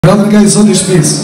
Brother guys, so this piece.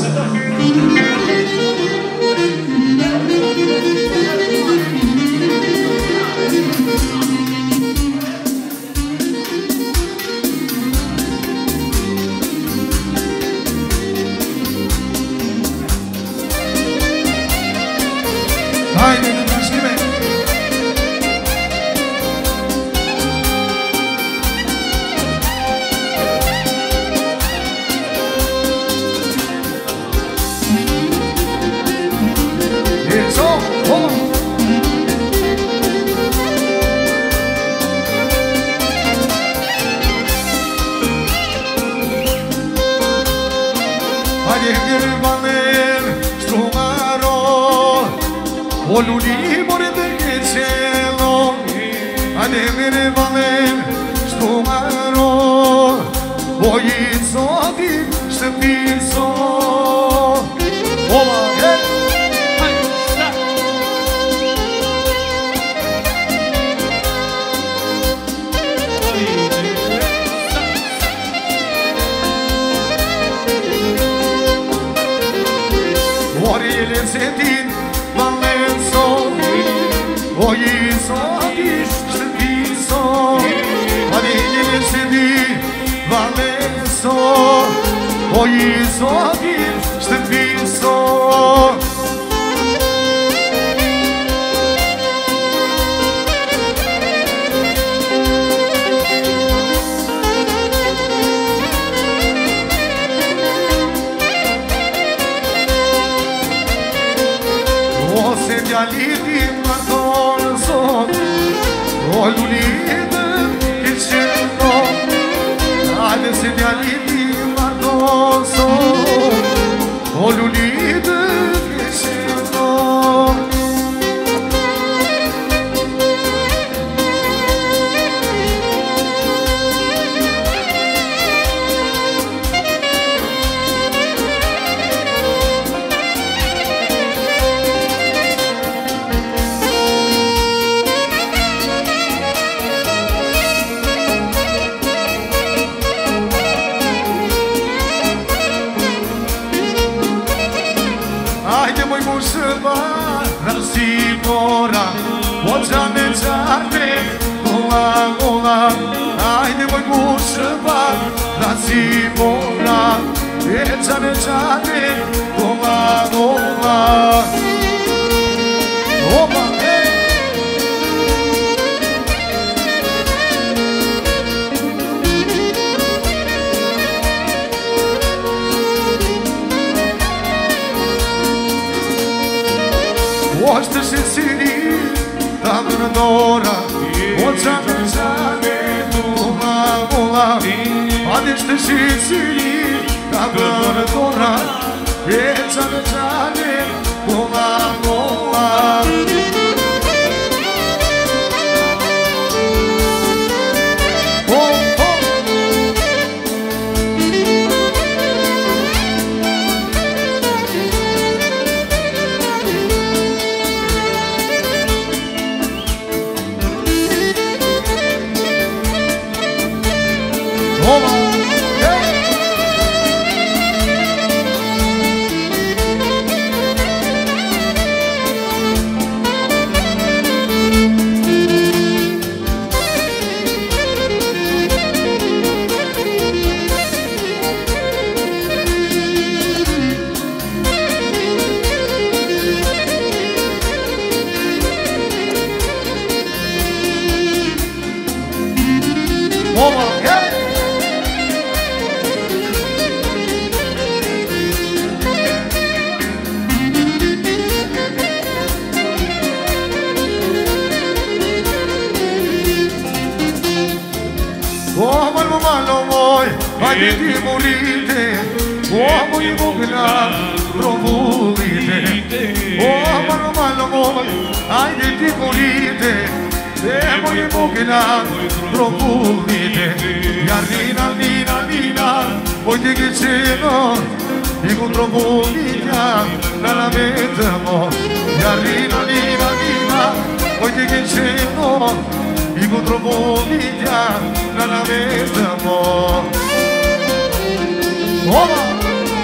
Toma!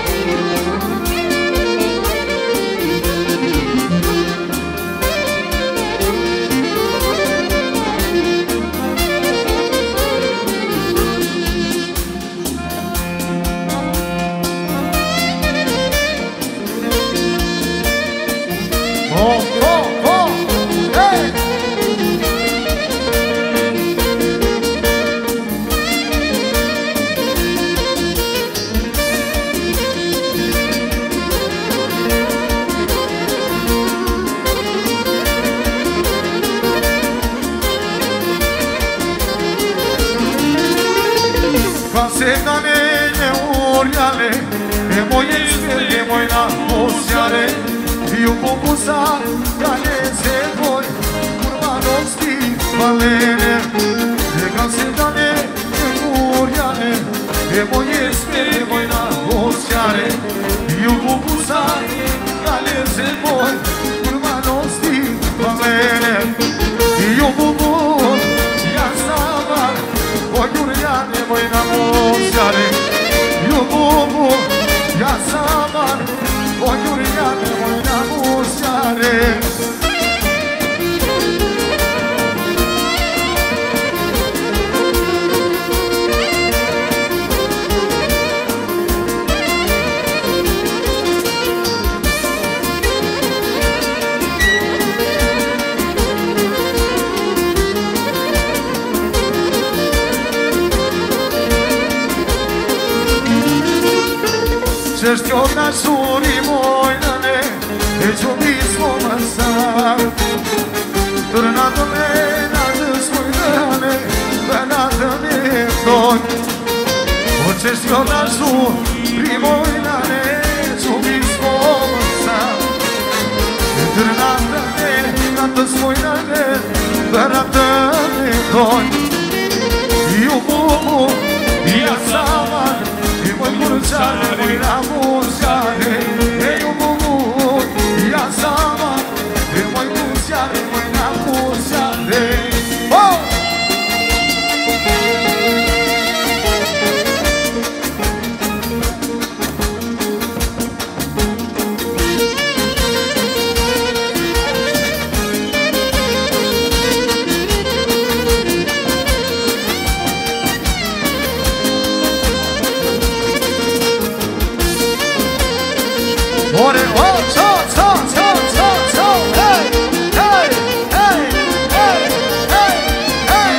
moziare, e moje smjerke moj na moziare. I u pokusa kanjeze tvoj, kurbanosti valene. Neka se dane murjane, e moje smjerke moj na moziare. I u pokusa kanjeze tvoj, kurbanosti valene. I u bubun, ja sama, ojurjane moj na moziare. I u bubun, ja sama, ojurjane moj na moziare. Češće od nas suri moj nane, neću mi smo masar. Trnato me nađe svoj dane, da nada mi doj. Češće od nas suri moj nane, neću mi smo masar. Trnato me nađe svoj dane, da nada mi doj. I u bubu, i ja sama, moj kurčare, moj namušare, ej u bubu, ja sama, moj kurčare, moj namušare. Ore, oh, so, hey, hey, hey, hey, hey, hey.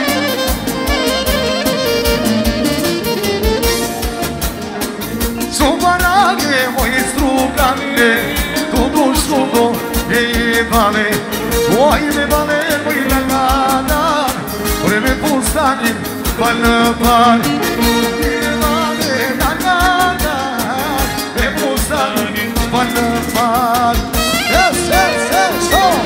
Subarage moji strugane, tu dušu do jebane, oj me bale, moj lagana, ore me pustani, pan, jebane, lagana, me pustani, pan, yes, oh.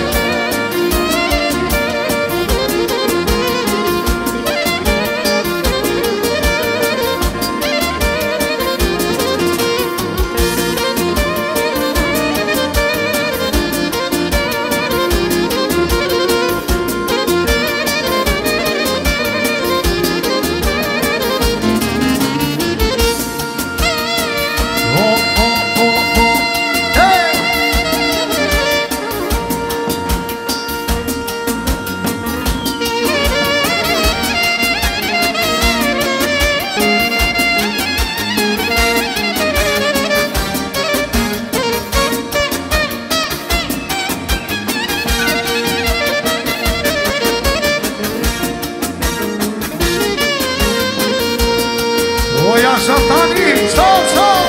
Satani, so.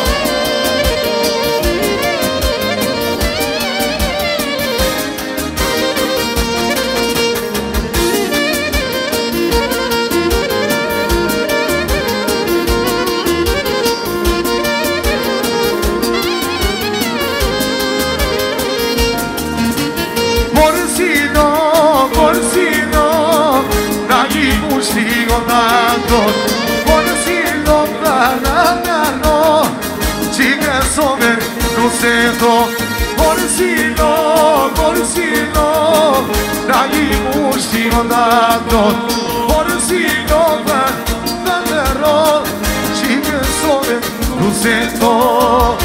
Morsino, na njih stigo tanto. Chica sobre no centro, Morsino, dai musti andando, Morsino, andando, chica sobre no centro.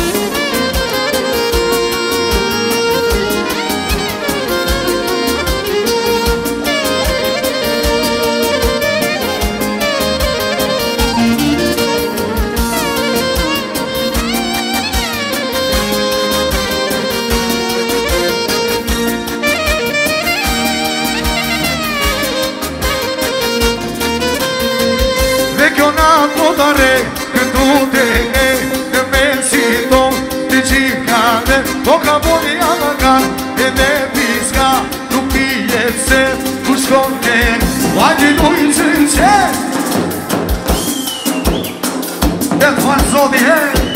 Dare che tu te mesito ti cicane poca buona alla e ne pisca tu pigliezze tu sconte guardi lui c'è e fa so di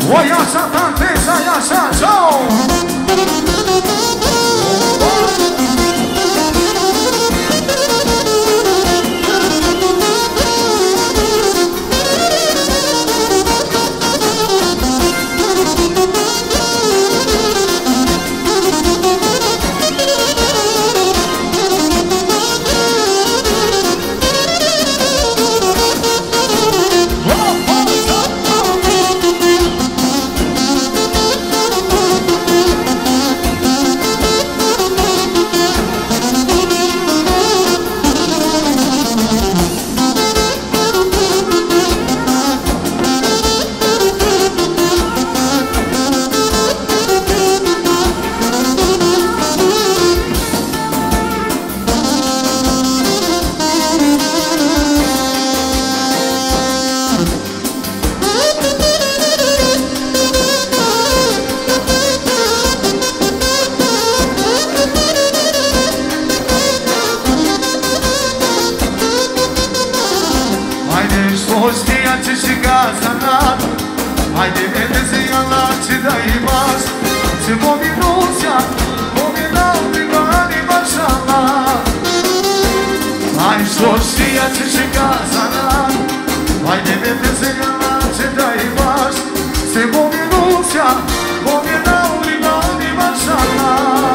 O ia așa, tanteza, ia așa, ciao! Haide, vedeți-ia la ce dai mas Se movinuția, movinau Brigani mașala Hai șoștia ce și casa na Haide, vedeți-ia la ce dai mas Se movinuția, movinau Brigani mașala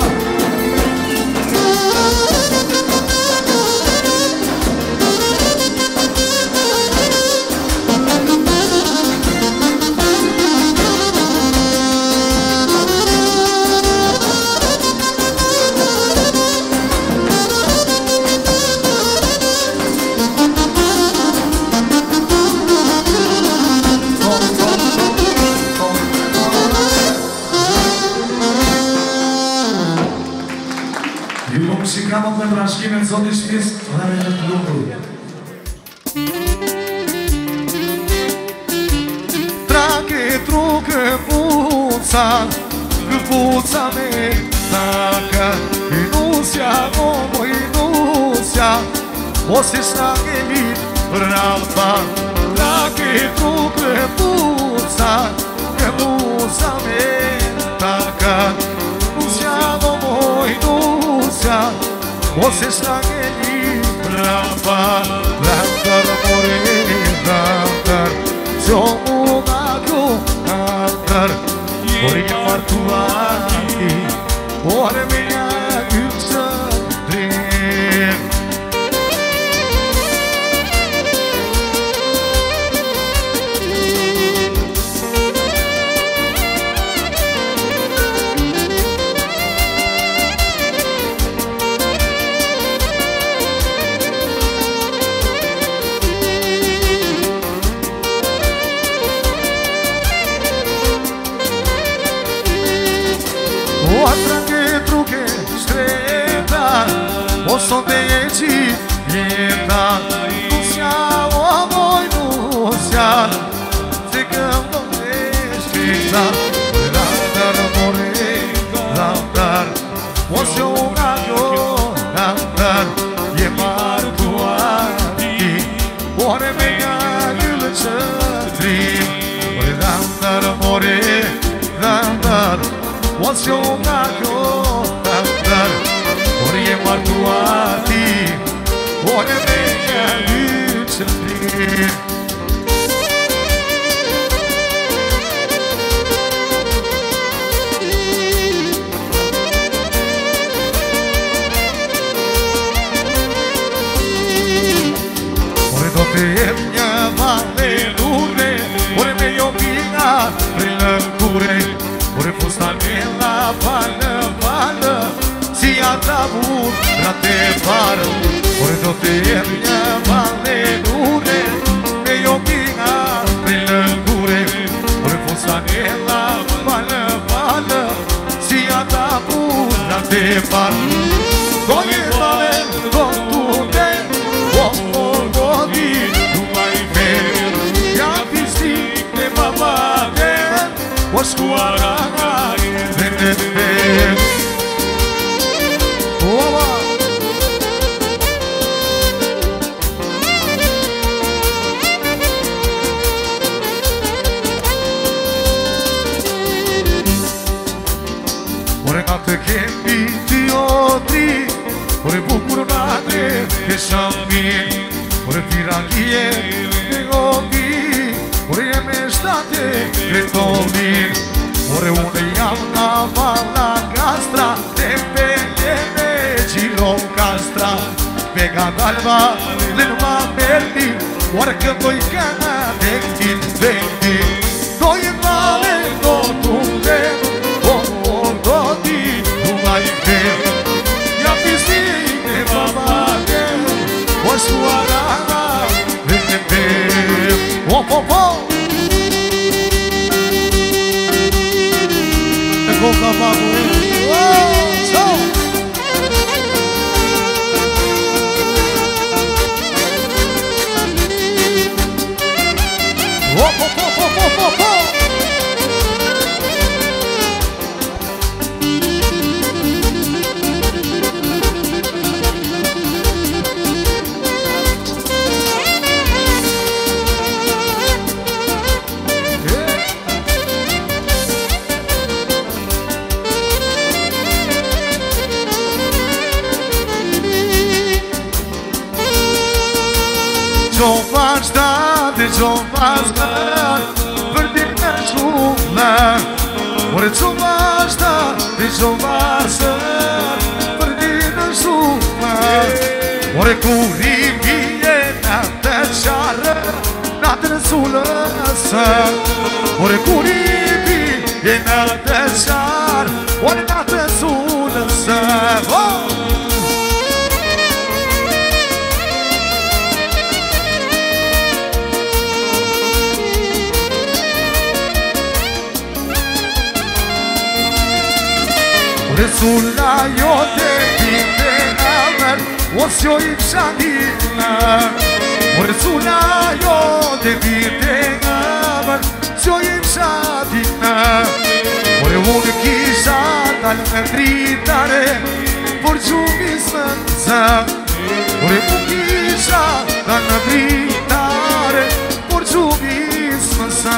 Muzikamos na Braszkinem, co ty śpiesz? Ale lubu. Trage trucă puța, puța mea, dacă nu se-a omul, nu se-a, o să-și trage lit rampa. Trage trucă puța, puța mea, dacă nu se-a omul, nu se-a, o să-și trage lit rampa. Rampa, more, rampa, ți-o Ori e martuati, ori mi-a gândă drept. O sondeci jedna, nu se-a omoi, nu se-a Zicăm domnește-ta Dar more, dar o să-o radio, dar e martuati Ore mea gâlăcătri Dar more, dar o să-o radio, dar ori e martuati, ori e mea gâlăcătri Mea vale lune, ori me iubina prin lăcure, ori fustane la pală, ți-a tabur la te pară, ori toate mea vale lune, me iubina prin lăcure, ori fustane la pală, ți-a tabur la te pară. Doie tale, dontune, o scoara che vidi otri, ore bucurate che sciambi, ore tirachie che gobi, ore me state che tomi, ore une iamna mala castra, te pe giro castra, pega d'alba, l'elma perdi, ore che voi cana venti, noi vale tu te. Ja pisine babake Osuara Vende Op op op Koka babu So Op op op op op op op Ce-o faci, tate, ce-o faci, per tine ciumă Ore ce-o faci, tate, ce-o faci, per tine ciumă Ore cu rivie, n-te ceară, n-te sulăsă Ore cu rivie, n-te ceară, ore n-te sulăsă Resula yo te vine amer Osio ipsanina Resula yo te vine amer Osio ipsanina Ore un chisa dal gritare Por giumismanza Ore un chisa dal gritare Por giumismanza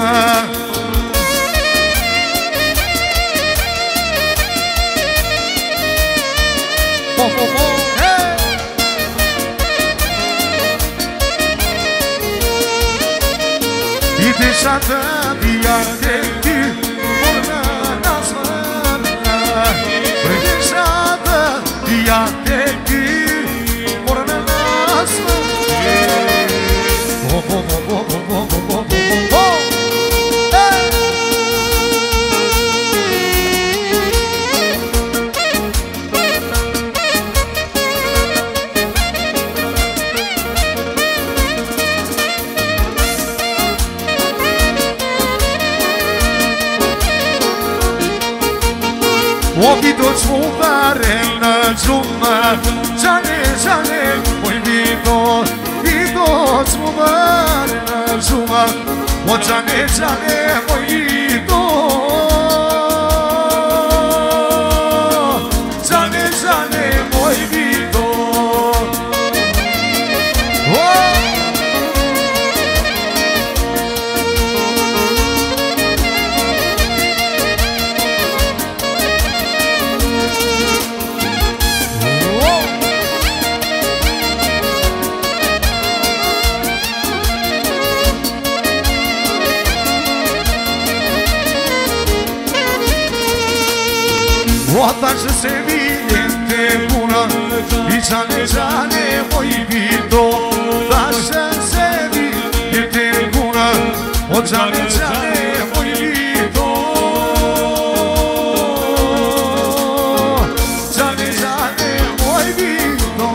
I deixată viate ti Morna nasmana I deixată viate ti Morna nasmana Ochii toți mutare în ciumă Jane, jane, moj vito I toți mutare în ciumă O jane, jane, moj vito Jane, jane, moj vito Oata și se vine bună I jane, jane, moj vito Da și se vine bună O jane, jane, moj vito Jane, jane, moj vito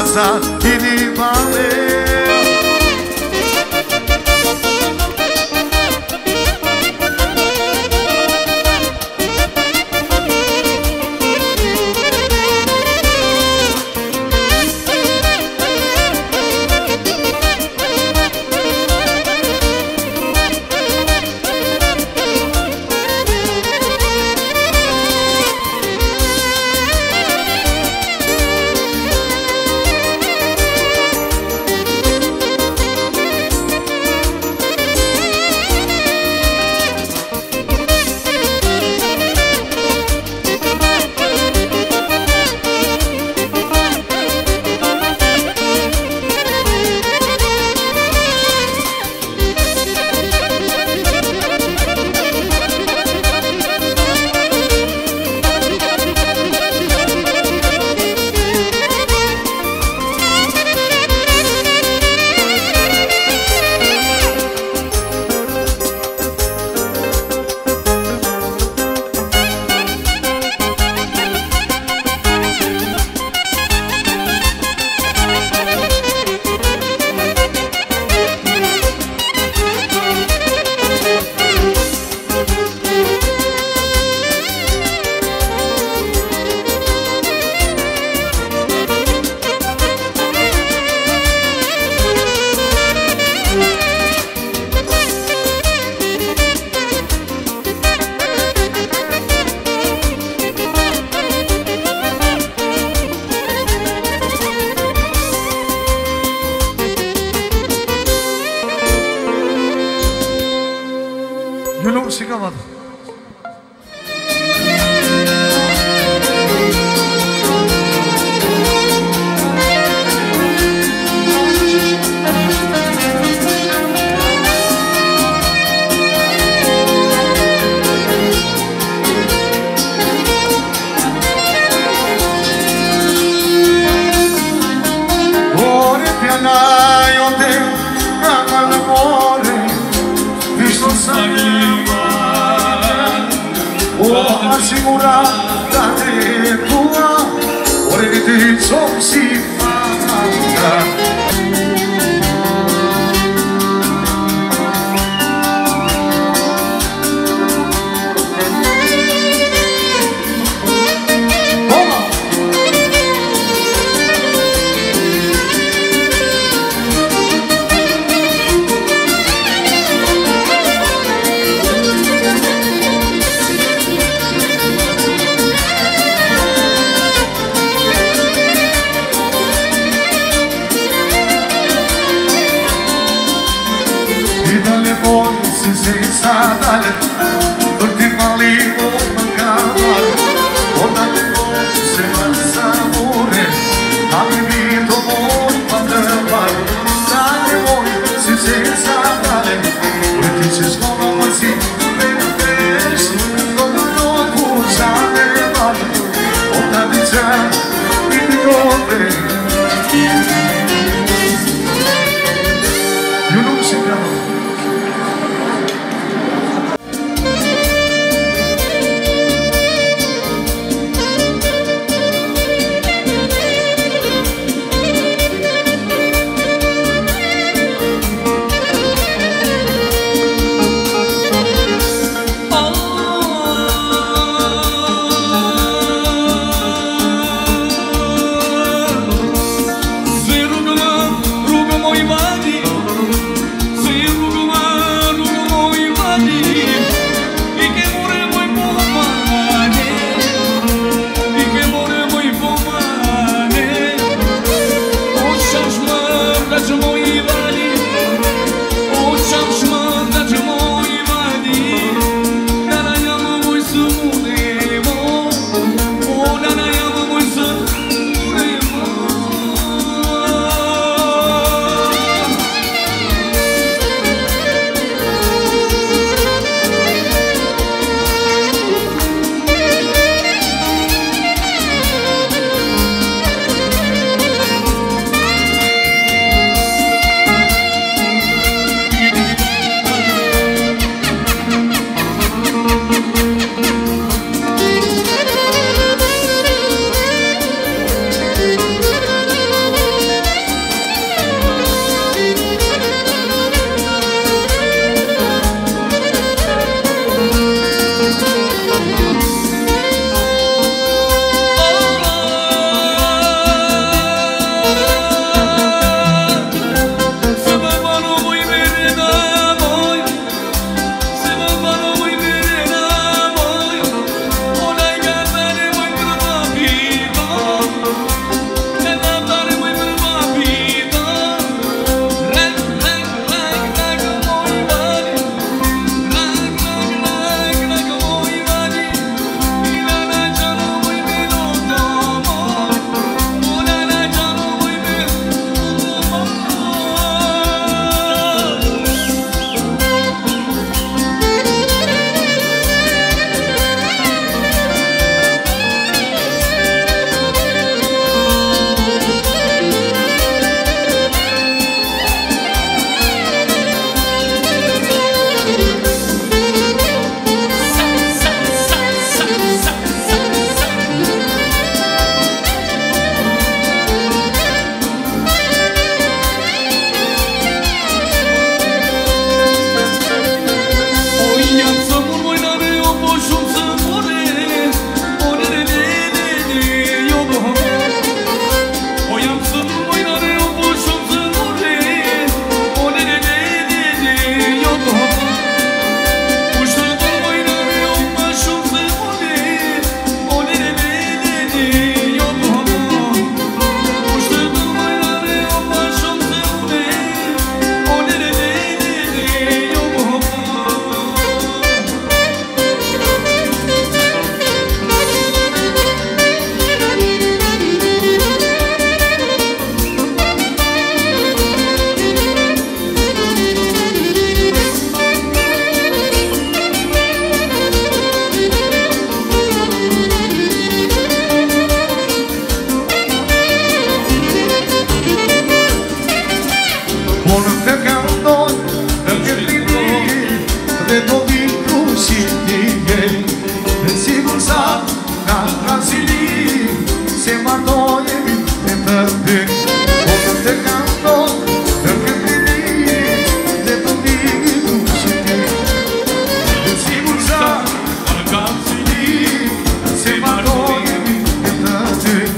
lăsat inima mea. Eu não chegava. Ore pianai onde amar amore visto saliva o assicurata te tua ore che ti son si manca. Senza dare l'ultima lingua mancava una se mansa amore ha vivido molto andare dai voi se senza dare perché si scuola così per te non lo può usare male una vita di dove io non si chiama. de Domingru și Tigeri, în sigur sa, ca Brasilii, se martoie de tătâni, o cântă canto, în câmpinii, de Domingru și Tigeri, în sigur sa, ca Brasilii, se martoie de tătâni.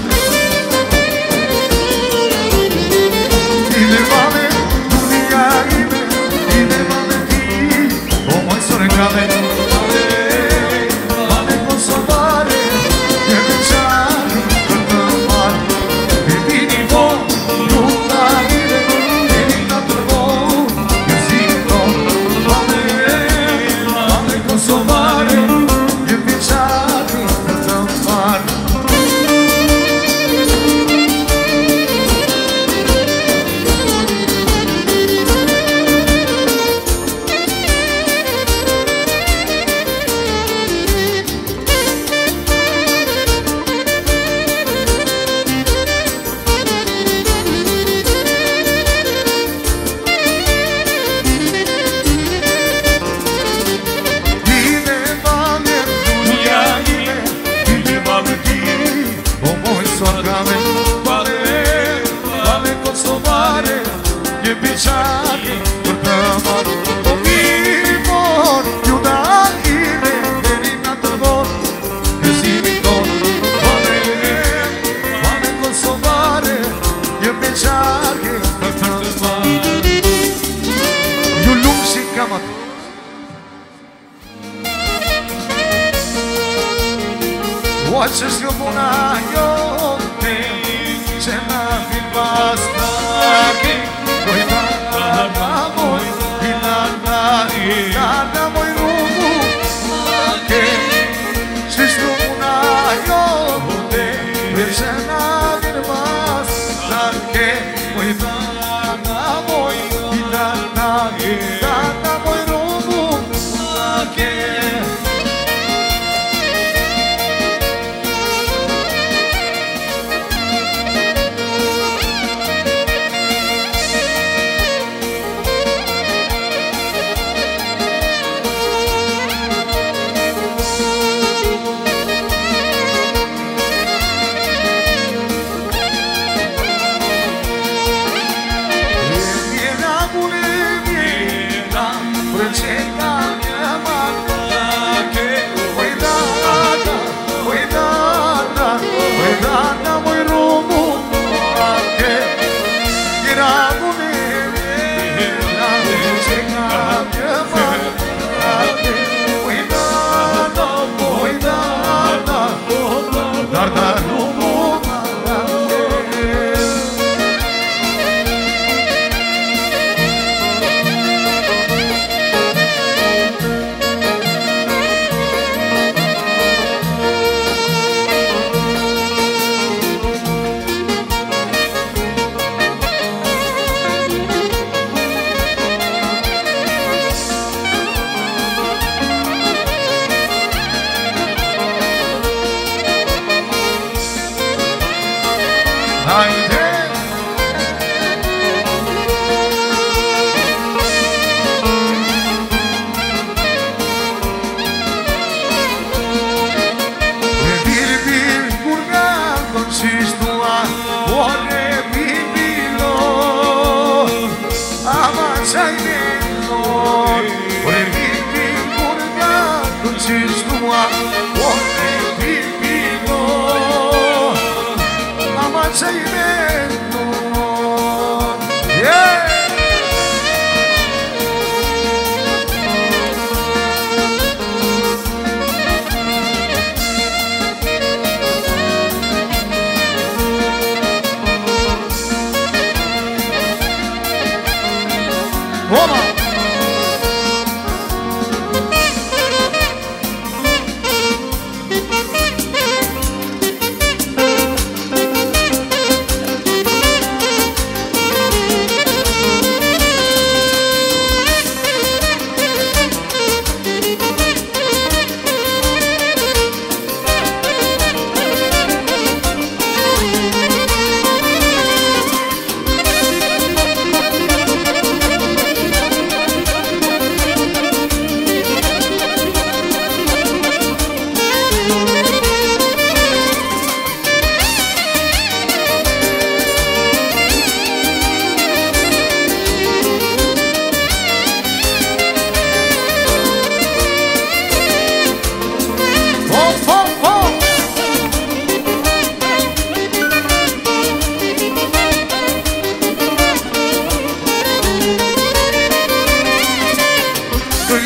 Watches your mona yote, cena filbasta ki, koitana moi, inana moi rumu ke, watches your mona yote, cena filbasta ki, koitana moi, inana moi rumu ke.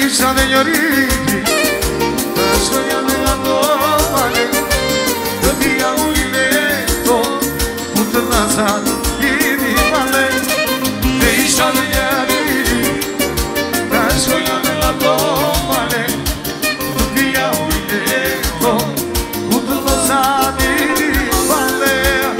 Isha de yoriti Soya de la domane De dia uileto Putrnazat Idi vale De isha de yoriti Soya de la domane De dia uileto Putrnazat Idi vale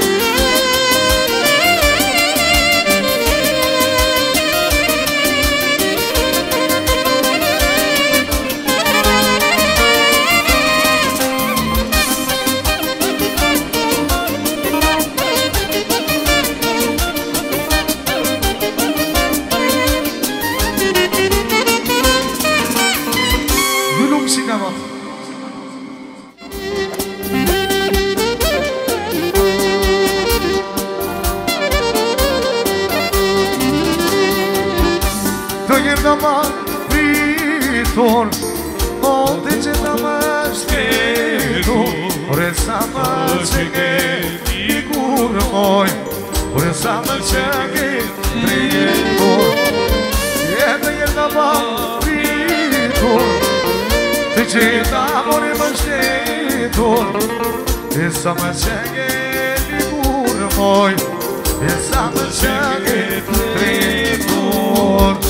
Vitor, onde te namaste tu? Ore sama chege igur moy, ore sama chege prior. Yeda yeda ba vitor, te cheta ore maste tu. Ore sama chege igur moy, ore sama chege prior.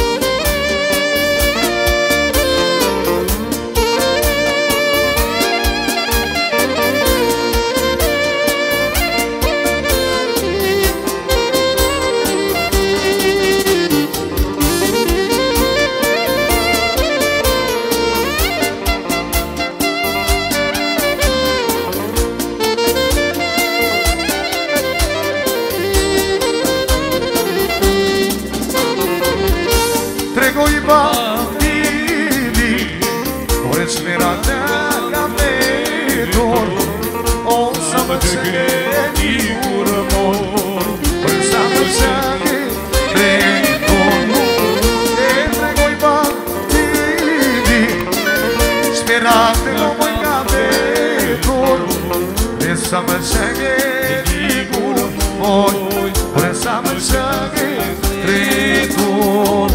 Summer shaggy, good boy. For a summer shaggy, return.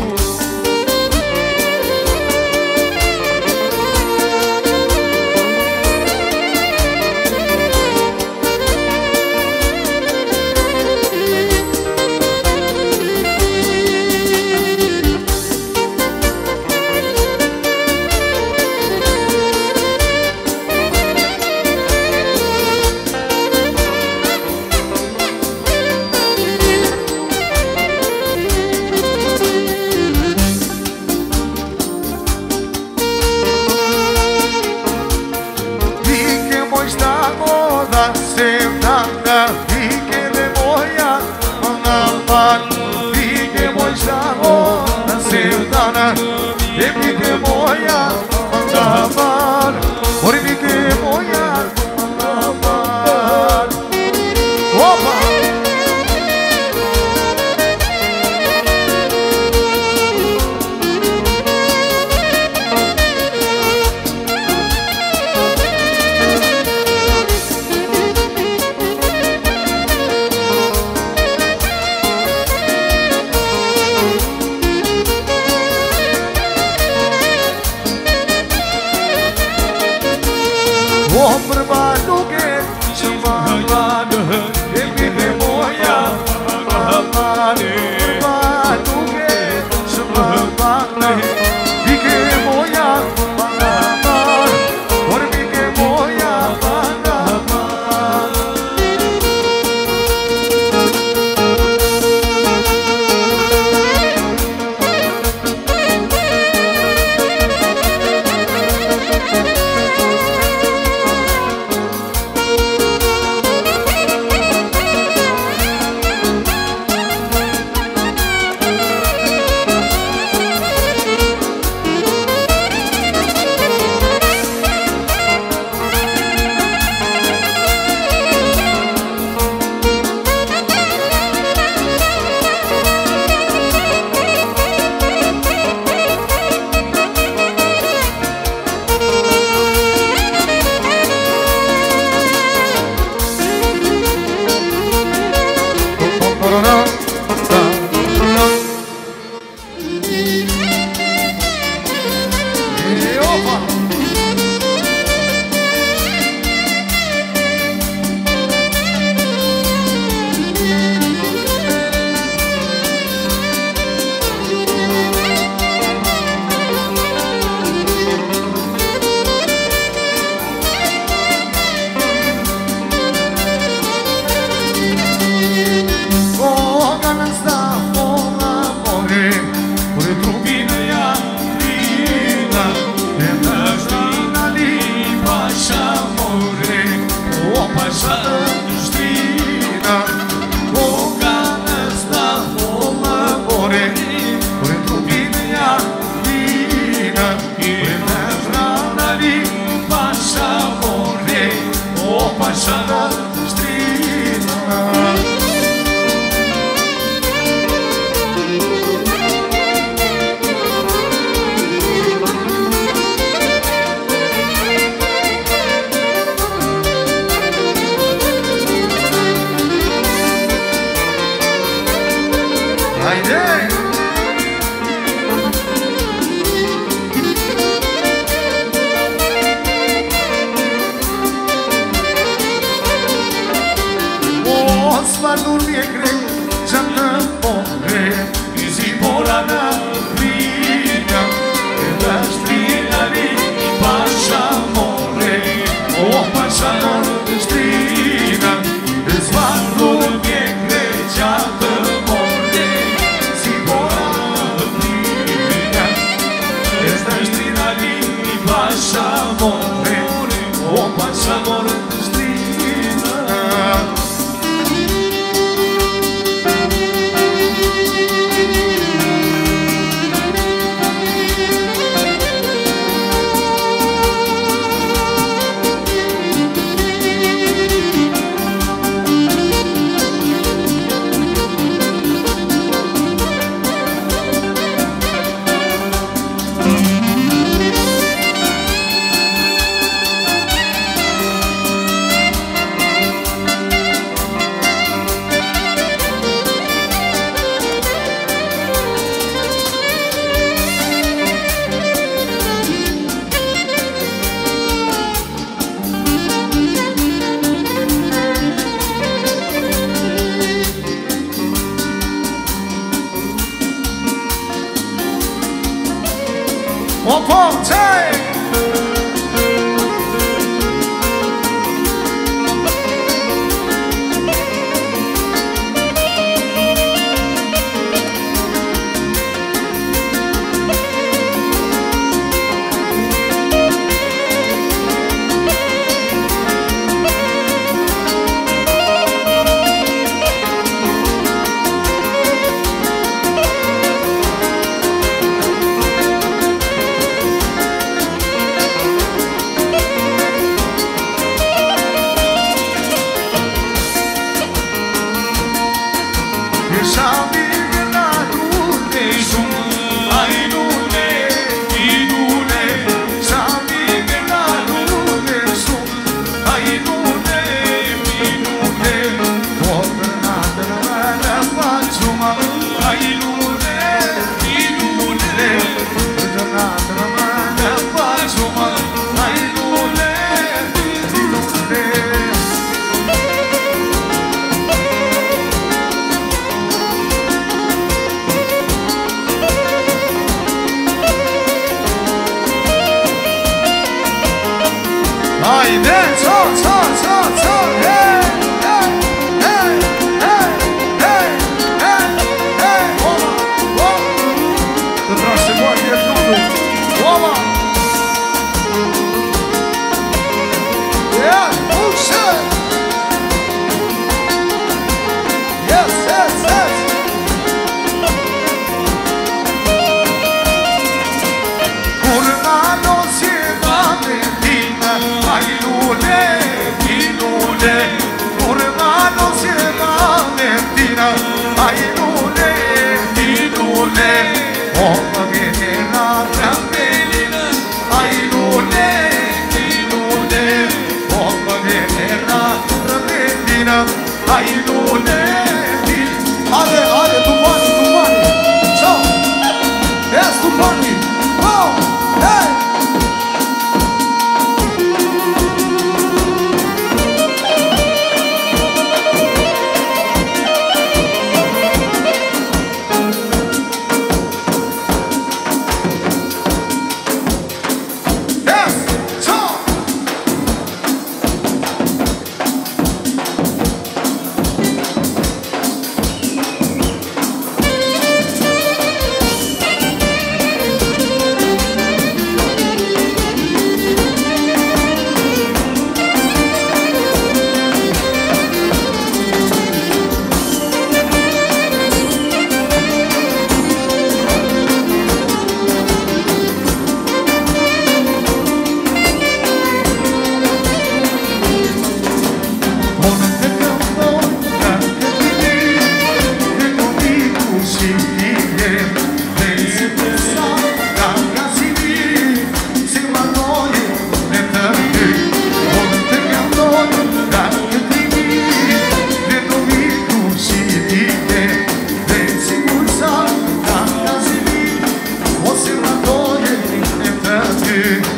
bețeanche.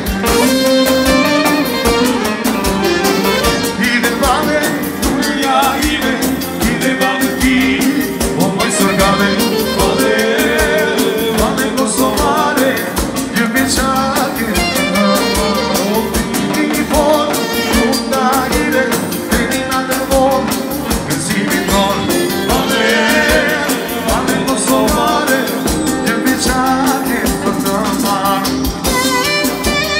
Ide vale, dunia ide vale ti, o mai sărgale, vale kosovare, je bețeanche. Ide vor, unda ide, venina del vor, când si vitor, vale kosovare, je bețeanche, fără mare.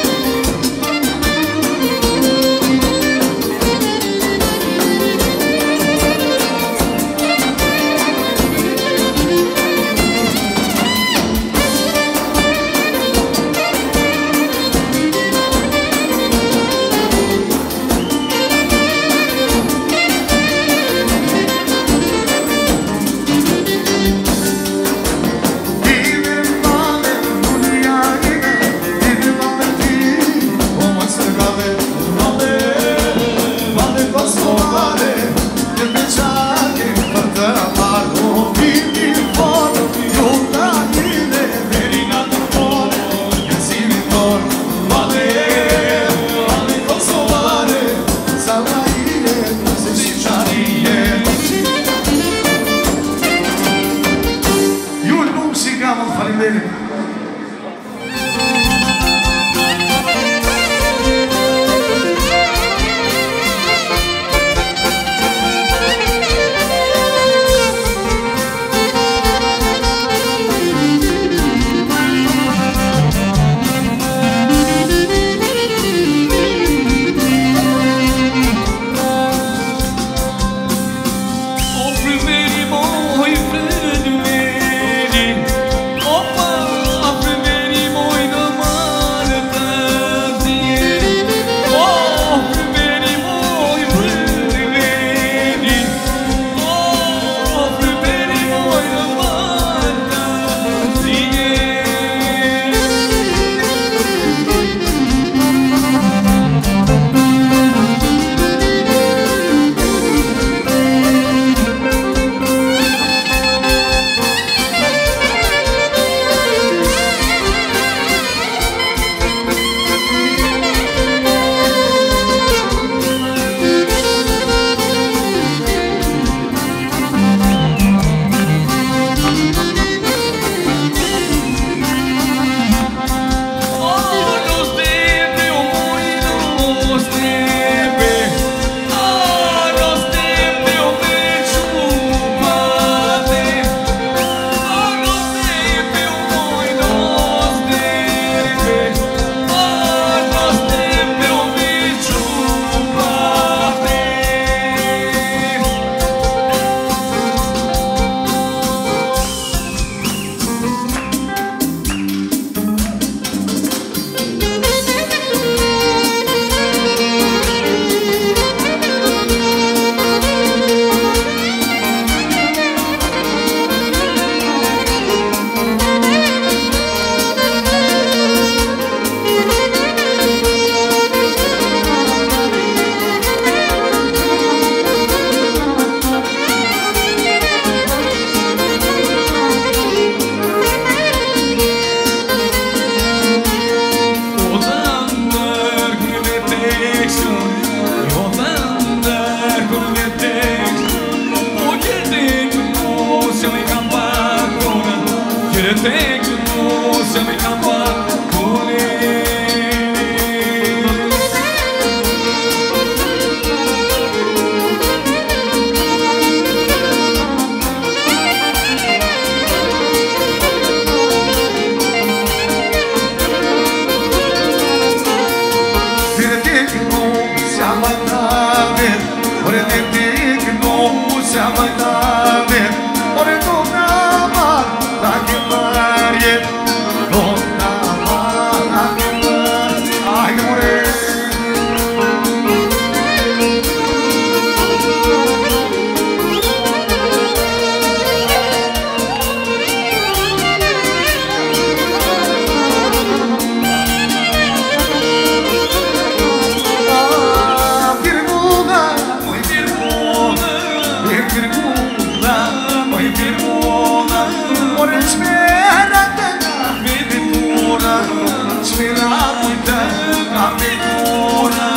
uită ca pe bună.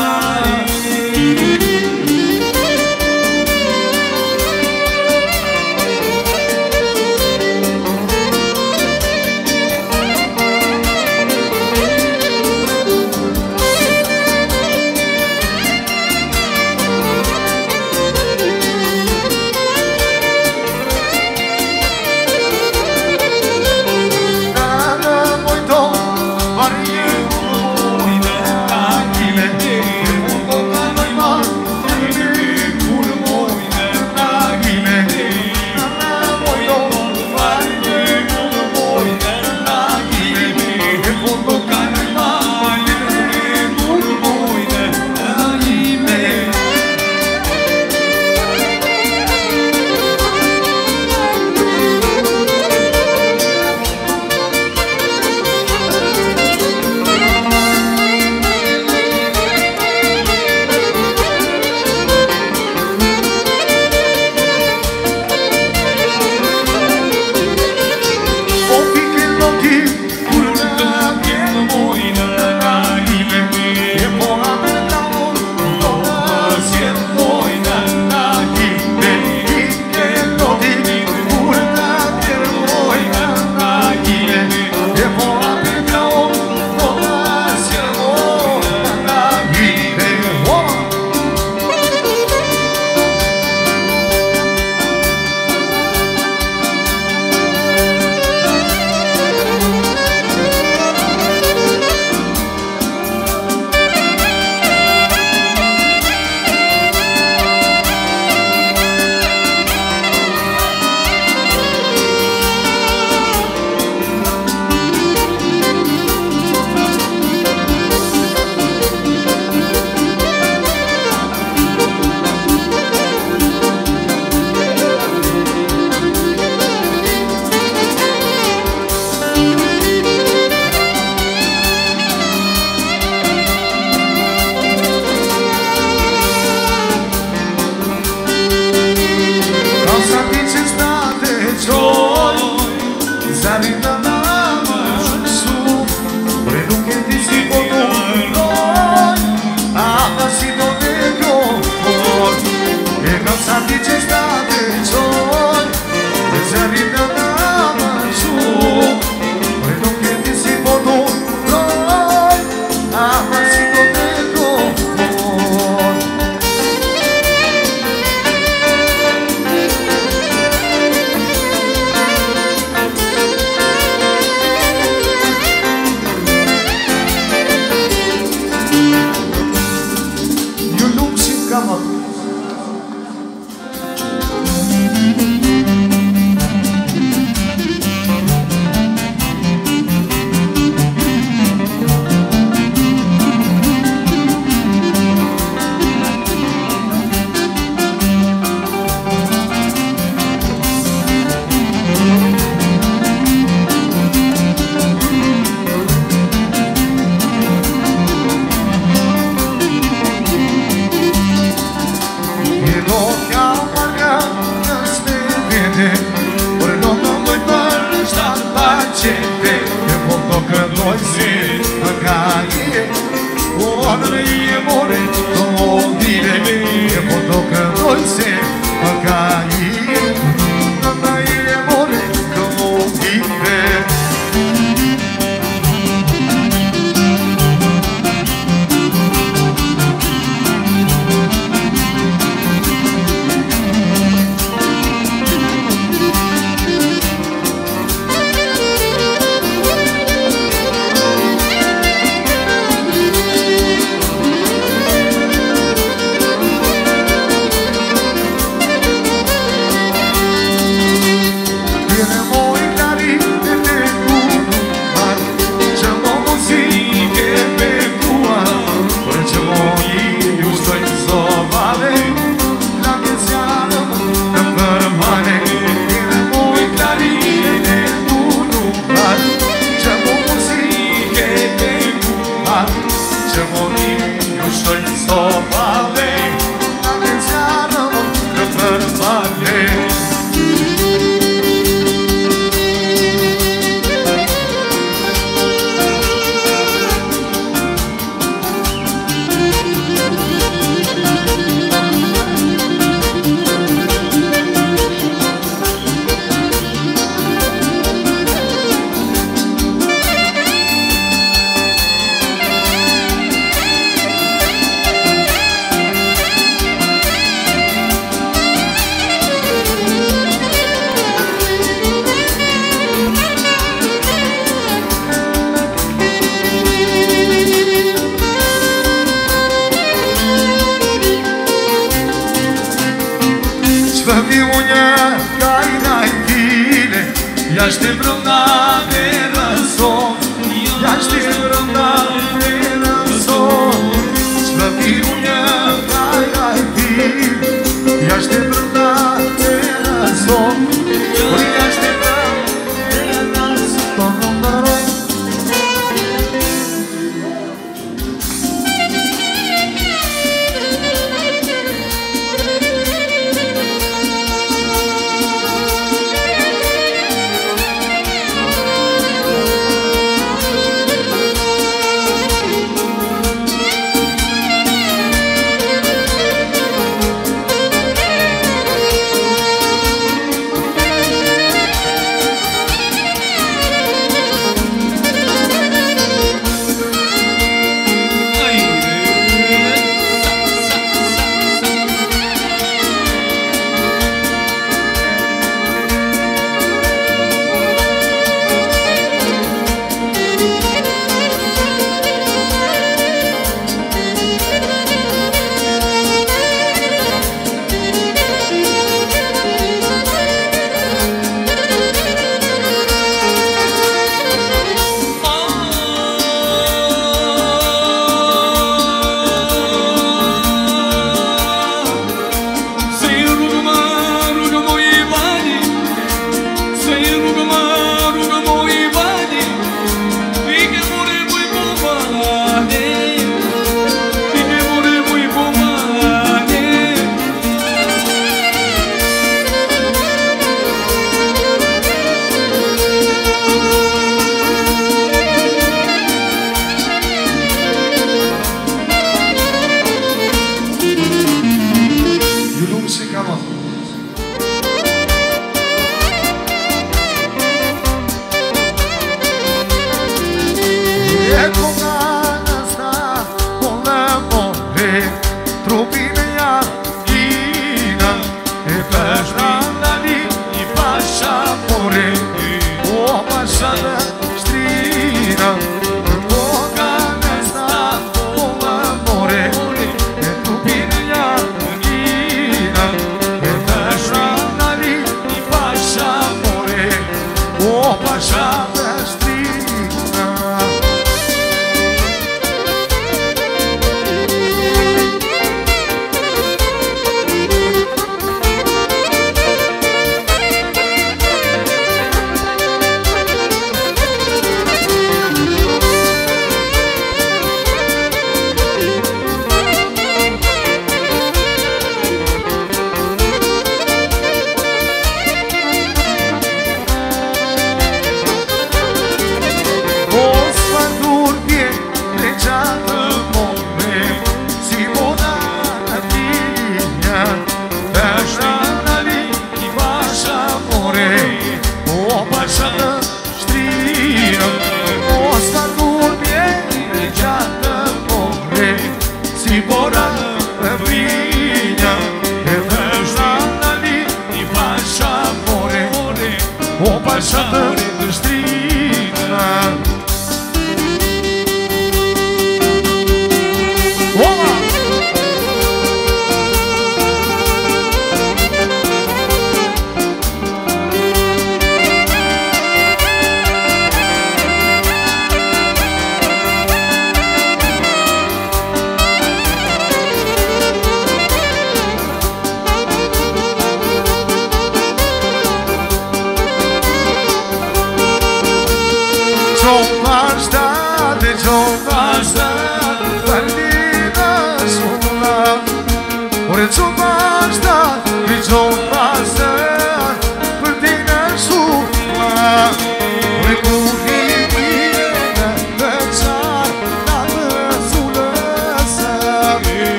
aștept răuna de răzon, i-aștept răuna de răzon, slăviruia ai fi, i-aștept răuna de răzon, i-aștept răuna de răzon.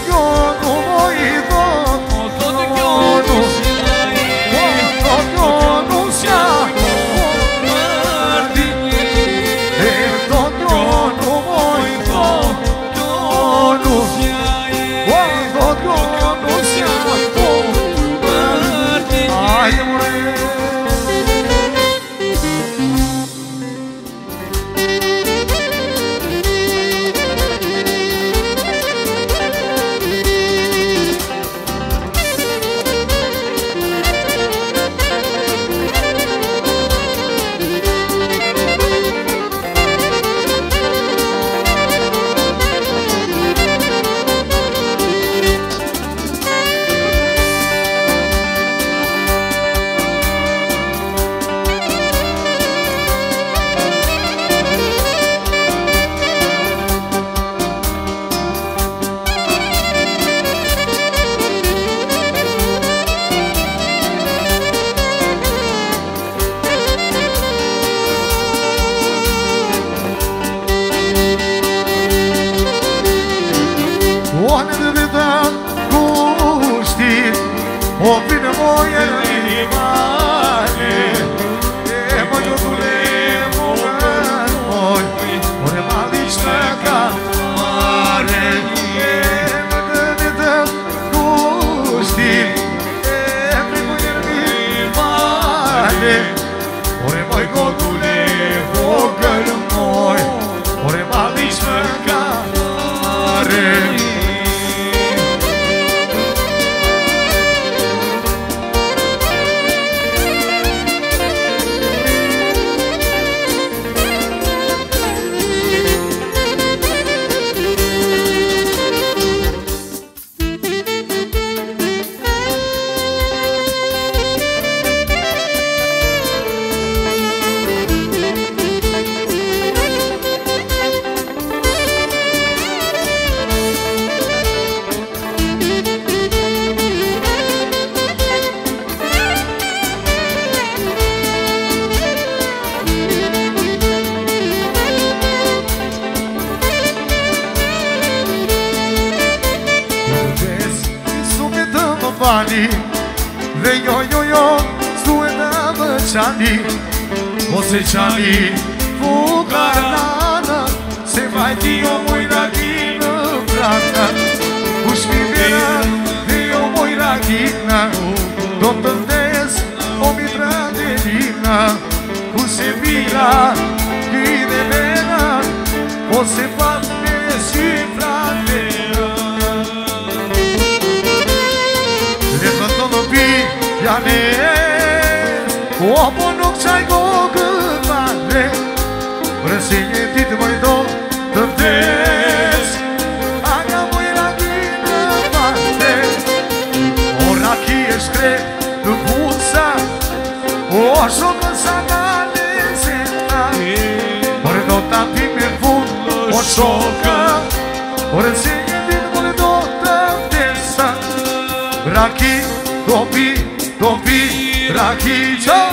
banii Vei yo, suena băceanii Oseceanii, fugarana Se vai dio moiragina brana Puși mi vera, dio moiragina Dotăndez o mitradelina Cu se vira, de vera O se face și fratera Janes, o ponok çaj gogëmane Rësinje ditë mëjdo të vdes Aga mëjra gjine mande O raki e shkre të busa O shokën sa gale zena Por do ta pik me fund O shoka O rësinje ditë mëjdo të vdesa Raki Dobi, raki, ciao!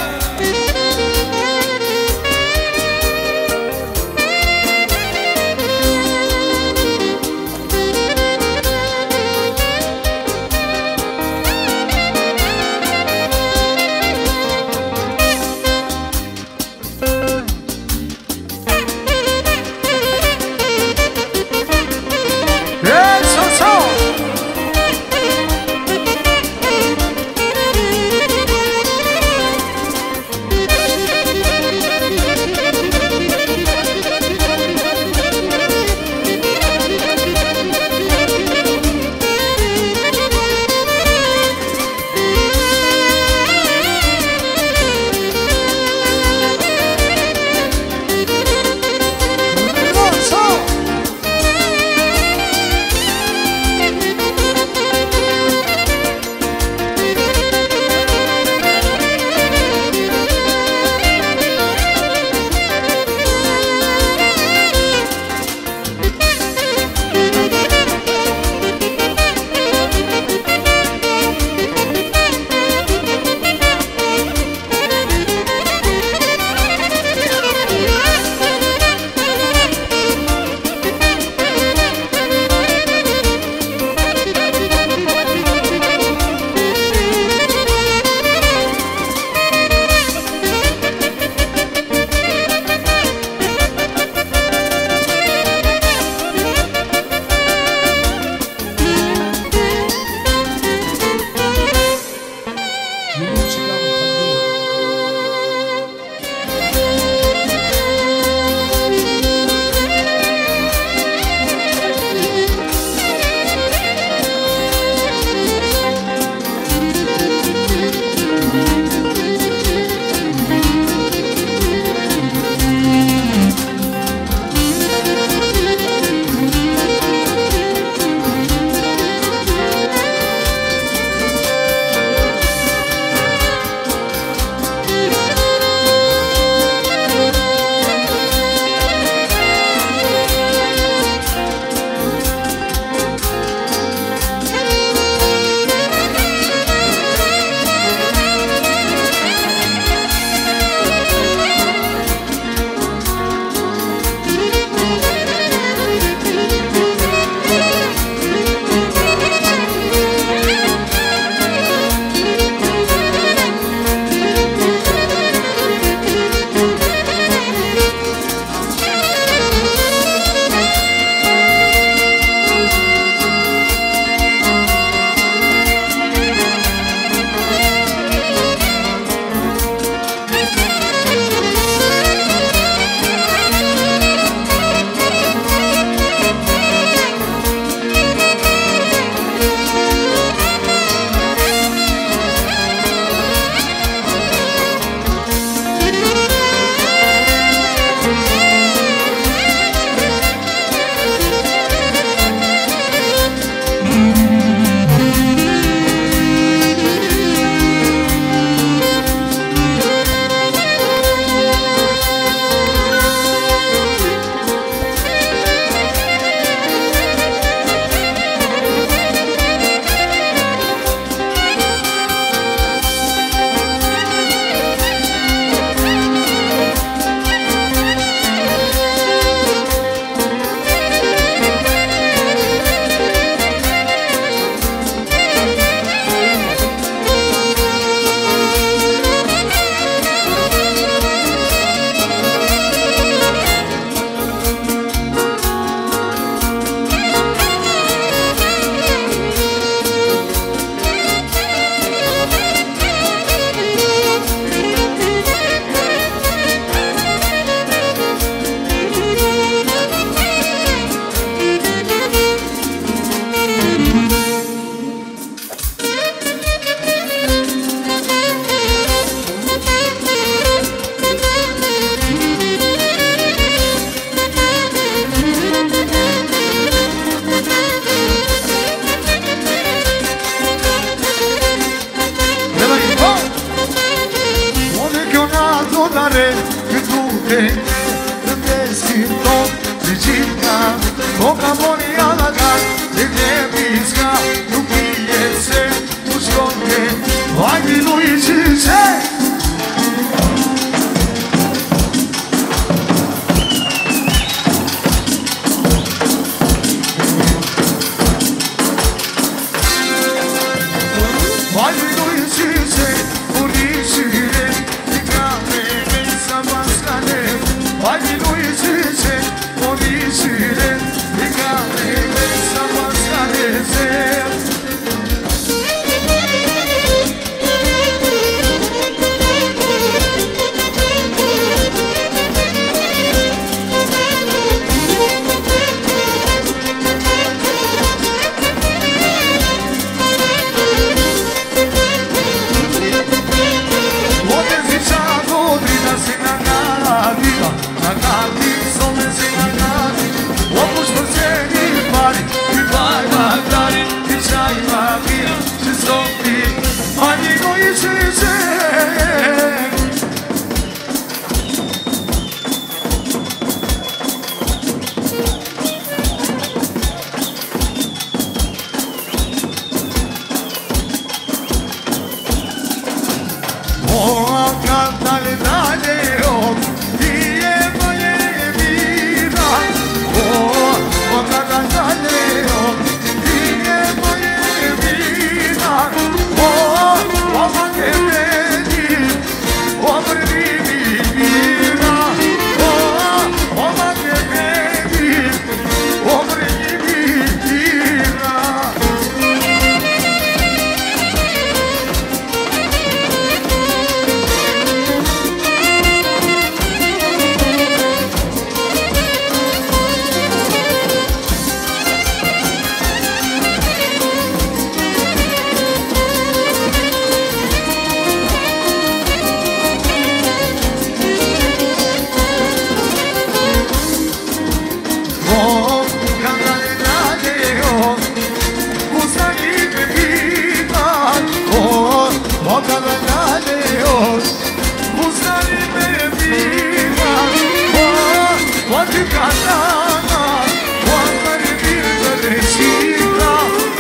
de casana, oameni virgă de cica,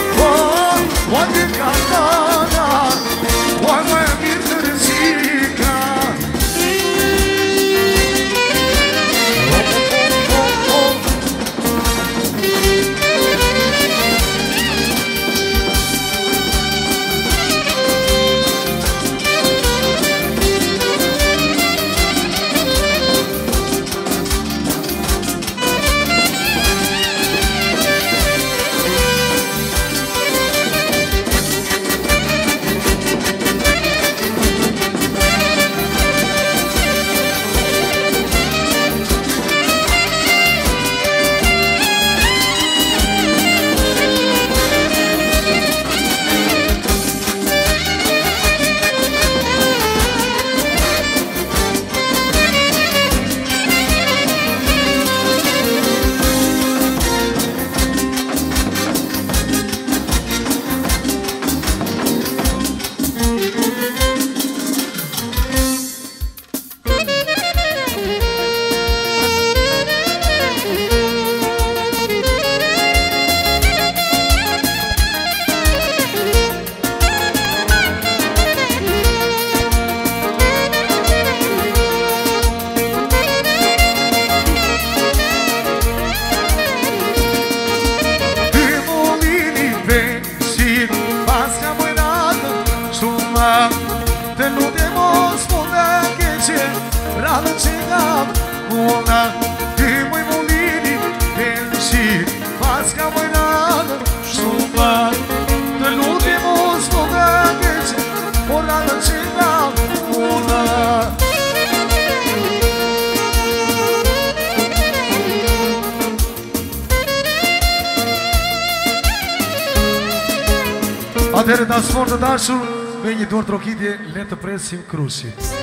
oameni de casana, oameni virgă de cica. Adesso da sforzo da su, vedi due trocchiti lento presso in cruci.